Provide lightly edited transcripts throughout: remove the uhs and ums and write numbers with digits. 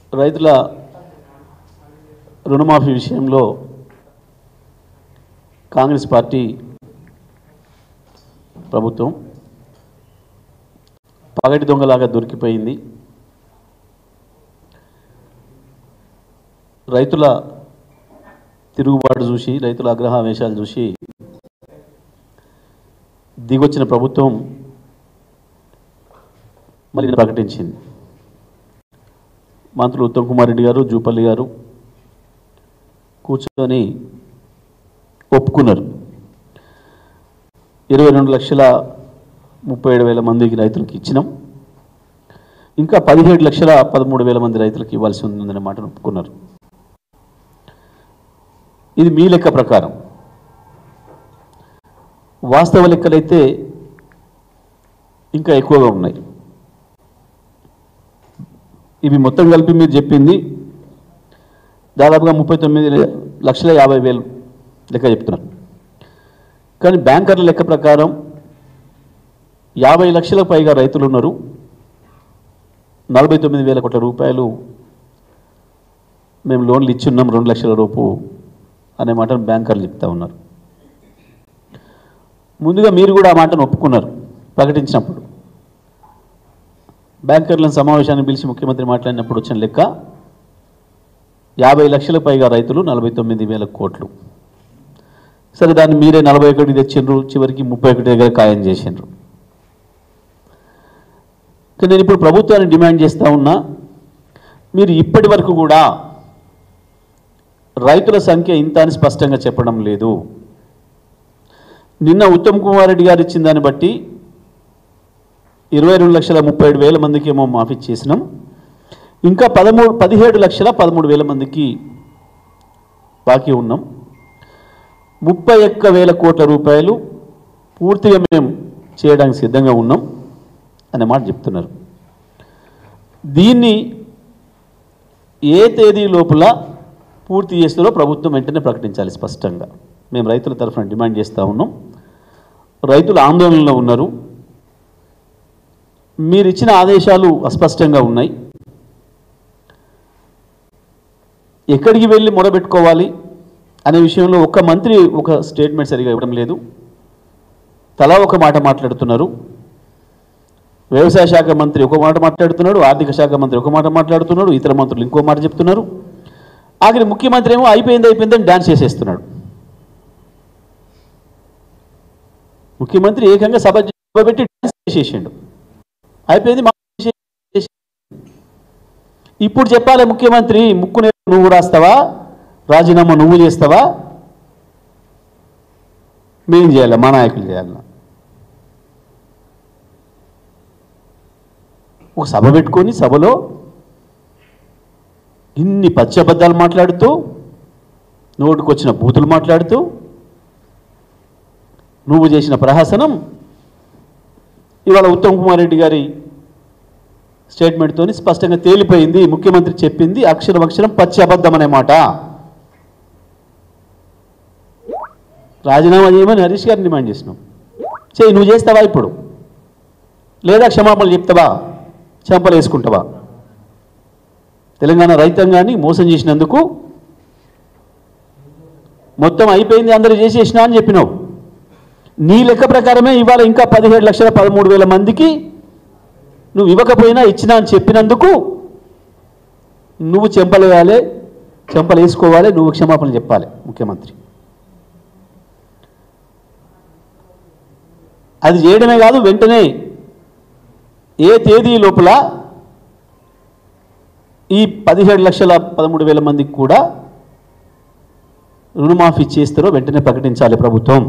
రైతుల రుణమాఫీ విషయంలో కాంగ్రెస్ పార్టీ ప్రభుత్వం పగటి దొంగలాగా దొరికిపోయింది. రైతుల తిరుగుబాటు చూసి, రైతుల ఆగ్రహావేశాలు చూసి దిగొచ్చిన ప్రభుత్వం మళ్ళీ ప్రకటించింది. మంత్రులు ఉత్తమ్ కుమార్ రెడ్డి గారు, జూపల్లి గారు కూర్చొని ఒప్పుకున్నారు. 22,37,000 మందికి రైతులకు ఇచ్చినాం, ఇంకా 17,13,000 మంది రైతులకు ఇవ్వాల్సి ఉందనే మాటను ఒప్పుకున్నారు. ఇది మీ లెక్క ప్రకారం. వాస్తవ లెక్కలైతే ఇంకా ఎక్కువగా ఉన్నాయి. ఇవి మొత్తం కలిపి మీరు చెప్పింది దాదాపుగా 39,50,000 లెక్క చెప్తున్నారు. కానీ బ్యాంకర్ల లెక్క ప్రకారం 50 లక్షలకు పైగా రైతులు ఉన్నారు. 49,000 కోట్ల రూపాయలు మేము లోన్లు ఇచ్చున్నాం 2 లక్షల రూపు అనే మాటను బ్యాంకర్లు చెప్తా ఉన్నారు. ముందుగా మీరు కూడా ఆ మాటను ఒప్పుకున్నారు ప్రకటించినప్పుడు. బ్యాంకర్లను సమావేశాన్ని పిలిచి ముఖ్యమంత్రి మాట్లాడినప్పుడు వచ్చిన లెక్క 50 లక్షలకు పైగా రైతులు, 49,000 కోట్లు. సరే, దాన్ని మీరే 41 తెచ్చిండ్రు, చివరికి 31 దగ్గర ఖాయం చేసిండ్రు. కానీ నేను ఇప్పుడు ప్రభుత్వాన్ని డిమాండ్ చేస్తూ ఉన్నా, మీరు ఇప్పటి వరకు కూడా రైతుల సంఖ్య ఇంత అని స్పష్టంగా చెప్పడం లేదు. నిన్న ఉత్తమ్ కుమార్ రెడ్డి గారు ఇచ్చిన దాన్ని బట్టి 22,37,000 మందికి ఏమో మాఫీ చేసినాం, ఇంకా 17,13,000 మందికి బాకీ ఉన్నాం. 31,000 కోట్ల రూపాయలు పూర్తిగా మేము చేయడానికి సిద్ధంగా ఉన్నాం అనే మాట చెప్తున్నారు. దీన్ని ఏ తేదీ లోపల పూర్తి చేస్తారో ప్రభుత్వం వెంటనే ప్రకటించాలి స్పష్టంగా. మేము రైతుల తరఫున డిమాండ్ చేస్తూ ఉన్నాం. రైతులు ఆందోళనలో ఉన్నారు. మీరు ఇచ్చిన ఆదేశాలు అస్పష్టంగా ఉన్నాయి. ఎక్కడికి వెళ్ళి మొరబెట్టుకోవాలి అనే విషయంలో ఒక్క మంత్రి ఒక స్టేట్మెంట్ సరిగా ఇవ్వడం లేదు. తలా ఒక మాట మాట్లాడుతున్నారు. వ్యవసాయ శాఖ మంత్రి ఒక మాట మాట్లాడుతున్నాడు, ఆర్థిక శాఖ మంత్రి ఒక మాట మాట్లాడుతున్నాడు, ఇతర మంత్రులు ఇంకో మాట చెప్తున్నారు. ఆఖరి ముఖ్యమంత్రి ఏమో అయిపోయిందని డాన్స్ చేసేస్తున్నాడు. ముఖ్యమంత్రి ఏకంగా సభ పెట్టి డాన్స్ చేసేసిండు. అయిపోయింది. ఇప్పుడు చెప్పాలి ముఖ్యమంత్రి, ముక్కునే నువ్వు రాస్తావా, రాజీనామా నువ్వు చేస్తావా, మేం చేయాలి, మా నాయకులు చేయాలి. ఒక సభ పెట్టుకొని సభలో ఇన్ని పచ్చబద్దాలు మాట్లాడుతూ, నోటుకొచ్చిన బూతులు మాట్లాడుతూ, నువ్వు చేసిన ప్రహసనం ఇవాళ ఉత్తమ్ కుమార్ రెడ్డి గారి స్టేట్మెంట్తో స్పష్టంగా తేలిపోయింది. ముఖ్యమంత్రి చెప్పింది అక్షరం పచ్చి అబద్ధం అనే మాట. రాజీనామా చేయమని హరీష్ గారిని డిమాండ్ చేసినాం. చేయి, నువ్వు చేస్తావా ఇప్పుడు, లేదా క్షమాపణలు చెప్తావా, చెంపలు వేసుకుంటావా? తెలంగాణ రైతాంగాన్ని మోసం చేసినందుకు మొత్తం అయిపోయింది, అందరూ చేసేసినా అని చెప్పినావు. నీ లెక్క ప్రకారమే ఇవాళ ఇంకా 17,13,000 మందికి నువ్వు ఇవ్వకపోయినా ఇచ్చినా అని చెప్పినందుకు నువ్వు చెంపలు వేయాలి, చెంపలు వేసుకోవాలి, నువ్వు క్షమాపణలు చెప్పాలి ముఖ్యమంత్రి. అది చేయడమే కాదు, వెంటనే ఏ తేదీ లోపల ఈ 17,13,000 మందికి కూడా రుణమాఫీ చేస్తారో వెంటనే ప్రకటించాలి ప్రభుత్వం.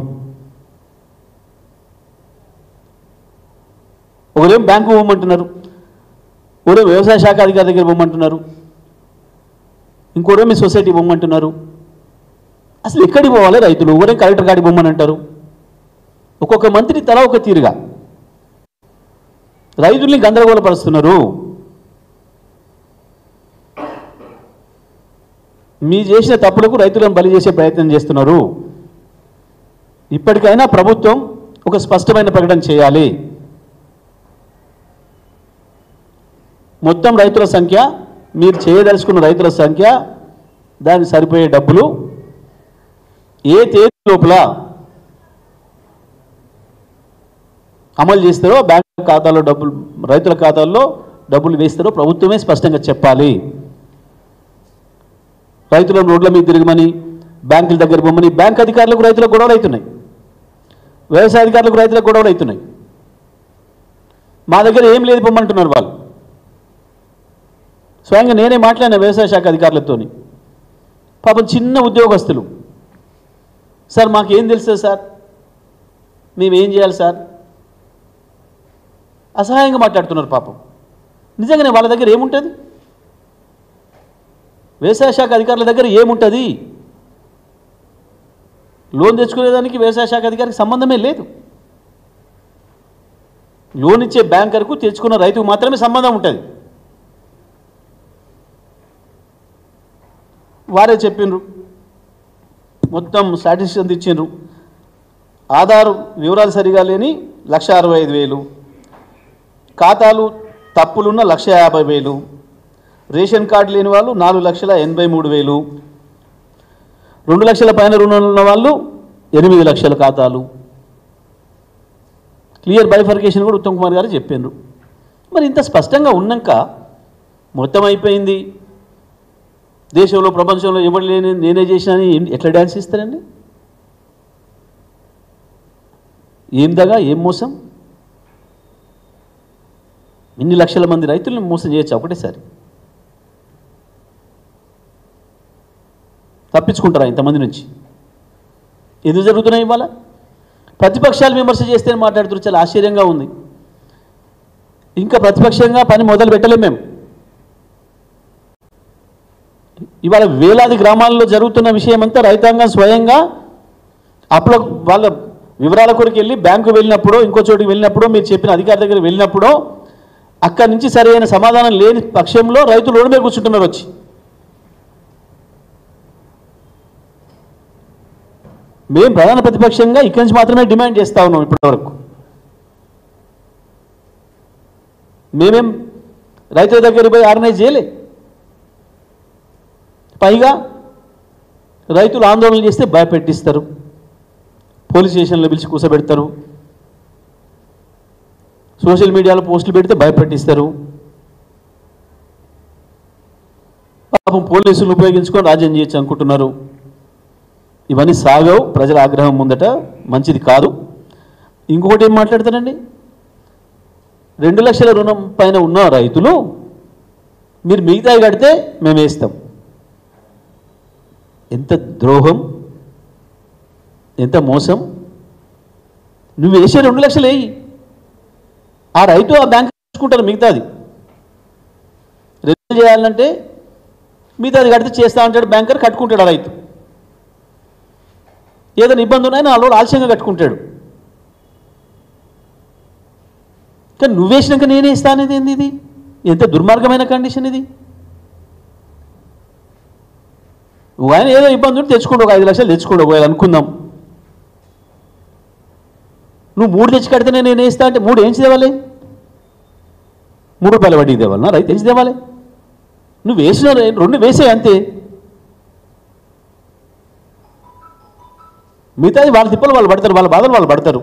ఒకరేం బ్యాంకు పోమంటున్నారు, ఒకరేం వ్యవసాయ శాఖ అధికారి దగ్గర పోమంటున్నారు, ఇంకోరేం మీ సొసైటీ పోమంటున్నారు. అసలు ఎక్కడికి పోవాలి రైతులు? ఒకరేం కలెక్టర్ కాడికి పోమని అంటారు. ఒక్కొక్క మంత్రి తలా ఒక తీరుగా రైతుల్ని గందరగోళపరుస్తున్నారు. మీ చేసిన తప్పులకు రైతులను బలి చేసే ప్రయత్నం చేస్తున్నారు. ఇప్పటికైనా ప్రభుత్వం ఒక స్పష్టమైన ప్రకటన చేయాలి. మొత్తం రైతుల సంఖ్య మీరు చేయదలుచుకున్న రైతుల సంఖ్య, దానికి సరిపోయే డబ్బులు ఏ తేదీ లోపల అమలు చేస్తారో, బ్యాంక్ ఖాతాలో డబ్బులు, రైతుల ఖాతాల్లో డబ్బులు వేస్తారో ప్రభుత్వమే స్పష్టంగా చెప్పాలి. రైతులను రోడ్ల మీద తిరగమని, బ్యాంకుల దగ్గర పోమని, బ్యాంక్ అధికారులకు రైతులకు గొడవలు అవుతున్నాయి, వ్యవసాయ అధికారులకు రైతులకు గొడవలు అవుతున్నాయి. మా దగ్గర ఏం లేదు పొమ్మంటున్నారు వాళ్ళు. స్వయంగా నేనే మాట్లాడిన వ్యవసాయ శాఖ అధికారులతో. పాపం చిన్న ఉద్యోగస్తులు, సార్ మాకేం తెలుసు సార్, మేమేం చేయాలి సార్, అసహాయంగా మాట్లాడుతున్నారు. పాపం నిజంగానే వాళ్ళ దగ్గర ఏముంటుంది? వ్యవసాయ శాఖ అధికారుల దగ్గర ఏముంటుంది? లోన్ తెచ్చుకునేదానికి వ్యవసాయ శాఖ అధికారికి సంబంధమే లేదు. లోన్ ఇచ్చే బ్యాంకర్కు తెచ్చుకున్న రైతుకు మాత్రమే సంబంధం ఉంటుంది. వారే చెప్పిండ్రు, మొత్తం స్టాటిస్టిక్స్ ఇచ్చిండ్రు. ఆధార్ వివరాలు సరిగా లేని 1,65,000, ఖాతాలు తప్పులున్న 1,50,000, రేషన్ కార్డు లేని వాళ్ళు 4,83,000, 2 లక్షల పైన రుణాలు ఉన్న వాళ్ళు 8 లక్షల ఖాతాలు. క్లియర్ బైఫర్కేషన్ కూడా ఉత్తమ్ కుమార్ గారు చెప్పిండ్రు. మరి ఇంత స్పష్టంగా ఉన్నాక మొత్తం అయిపోయింది, దేశంలో ప్రపంచంలో ఎవరు లేని నేనే చేసినా అని ఎట్లా డ్యాన్స్ ఇస్తారండి? ఏం దగా, ఏం మోసం? ఇన్ని లక్షల మంది రైతులను మోసం చేయొచ్చు ఒకటేసారి? తప్పించుకుంటారా ఇంతమంది నుంచి? ఎందుకు జరుగుతున్నాయి ఇవాళ? ప్రతిపక్షాలు విమర్శ చేస్తే మాట్లాడుతున్నారు, చాలా ఆశ్చర్యంగా ఉంది. ఇంకా ప్రతిపక్షంగా పని మొదలు పెట్టలేము మేము. ఇవాళ వేలాది గ్రామాల్లో జరుగుతున్న విషయం అంతా రైతాంగం స్వయంగా అప్పుడు వాళ్ళ వివరాల కొరకు వెళ్ళి బ్యాంకు వెళ్ళినప్పుడు, ఇంకో చోటికి వెళ్ళినప్పుడు, మీరు చెప్పిన అధికారి దగ్గర వెళ్ళినప్పుడు అక్కడి నుంచి సరైన సమాధానం లేని పక్షంలో రైతులు రోడ్డు మీద కూర్చుంటున్నారు వచ్చి. మేము ప్రధాన ప్రతిపక్షంగా ఇక్కడి నుంచి మాత్రమే డిమాండ్ చేస్తూ ఉన్నాం ఇప్పటివరకు. మేమేం రైతుల దగ్గర పోయి ఆర్గనైజ్ చేయలే. పైగా రైతులు ఆందోళన చేస్తే భయపెట్టిస్తారు, పోలీస్ స్టేషన్లో పిలిచి కూర్చోబెడతారు, సోషల్ మీడియాలో పోస్టులు పెడితే భయపెట్టిస్తారు. పాపం పోలీసులు ఉపయోగించుకొని రాజ్యం చేయొచ్చు అనుకుంటున్నారు. ఇవన్నీ సాగవు, ప్రజల ఆగ్రహం ముందట మంచిది కాదు. ఇంకొకటి ఏం మాట్లాడతారండి, 2 లక్షల రుణం పైన ఉన్న రైతులు మీరు మిగతాయి కడితే మేము వేస్తాం. ఎంత ద్రోహం, ఎంత మోసం! నువ్వు వేసే 2 లక్షలు వేయి, ఆ రైతు ఆ బ్యాంకు చూసుకుంటారు మిగతాది. రెన్యువల్ చేయాలంటే మిగతాది కడితే చేస్తా అంటాడు బ్యాంకర్, కట్టుకుంటాడు ఆ రైతు. ఏదైనా ఇబ్బంది ఉన్నాయని ఆ లోడ్ ఆలస్యంగా కట్టుకుంటాడు. కానీ నువ్వేసినాక నేనే ఇస్తా అనేది ఏంది? ఇది ఎంత దుర్మార్గమైన కండిషన్ ఇది! ఆయన ఏదో ఇబ్బంది ఉంటే తెచ్చుకోండి, ఒక 5 లక్షలు తెచ్చుకోండి ఒకవేళ అనుకుందాం. నువ్వు 3 తెచ్చి కడితేనే నేను వేస్తా అంటే 3 ఏంచి తేవాలి? 3 రూపాయల వడ్డీ తేవాలన్నా? రైతు తెచ్చి తేవాలి. నువ్వు వేసిన 2 వేసే అంతే, మిగతాది వాళ్ళ తిప్పలు వాళ్ళు పడతారు, వాళ్ళ బాధలు వాళ్ళు పడతారు.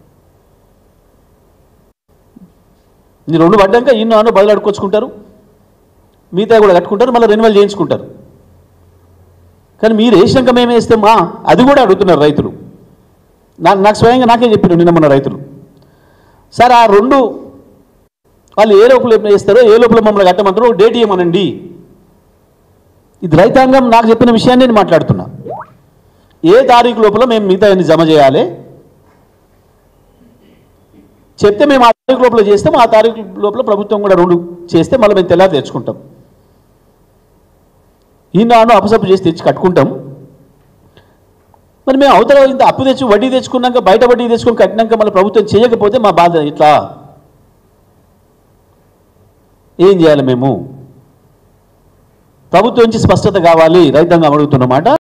నీ 2 పడ్డాక ఇన్నో బదులు అడుక్కొచ్చుకుంటారు, మిగతా కూడా కట్టుకుంటారు, మళ్ళీ రెన్యువల్ చేయించుకుంటారు. కానీ మీరు వేసినాక మేము వేస్తామా అది కూడా అడుగుతున్నారు రైతులు. నాకు స్వయంగా నాకే చెప్పారు నిన్న మన రైతులు, సార్ ఆ 2 వాళ్ళు ఏ లోపల వేస్తారో, ఏ లోపల మమ్మల్ని కట్టమంటారో డేట్ ఇవ్వమనండి. ఇది రైతాంగం నాకు చెప్పిన విషయాన్ని నేను మాట్లాడుతున్నా. ఏ తారీఖు లోపల మేము మిగతా జమ చేయాలి చెప్తే మేము ఆ తారీఖు లోపల చేస్తాం. ఆ తారీఖు లోపల ప్రభుత్వం కూడా 2 చేస్తే మళ్ళీ మేము తెల్లారి తెచ్చుకుంటాం. ఈనాడు అపసప్పు చేసి తెచ్చి కట్టుకుంటాం. మరి మేము అవతల ఇంత అప్పు తెచ్చి వడ్డీ తెచ్చుకున్నాక, బయట వడ్డీ తెచ్చుకొని కట్టినాక మళ్ళీ ప్రభుత్వం చేయకపోతే మా బాధ ఇట్లా ఏం చేయాలి? మేము ప్రభుత్వం నుంచి స్పష్టత కావాలి, రైతాంగం అడుగుతున్నమాట.